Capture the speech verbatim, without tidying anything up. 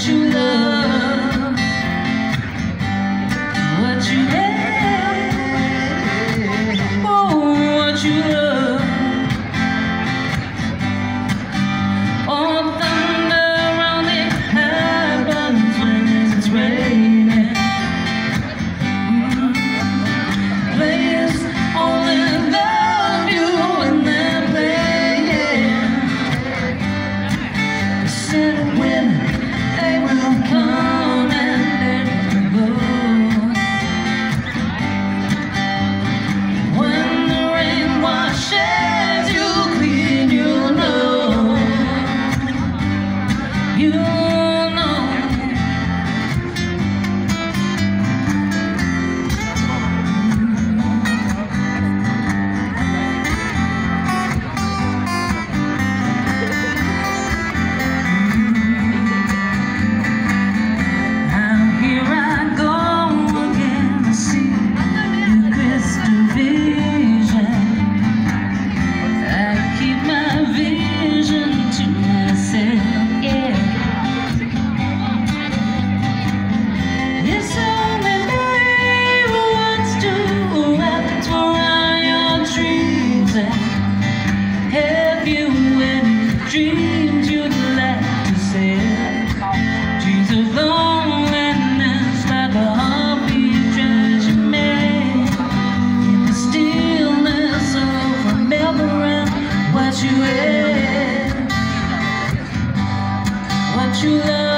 what you love, what you hate, oh, what you love. Oh, thunder only happens when it's raining. Mm. Players only love you when they're playing. Instead of winning, they will come and let you go. When the rain washes you clean, you know, you know. Have you any dreams you'd like to say? Dreams of loneliness like a heartbeat drives you mad. In the stillness of remembering what you had, what you love.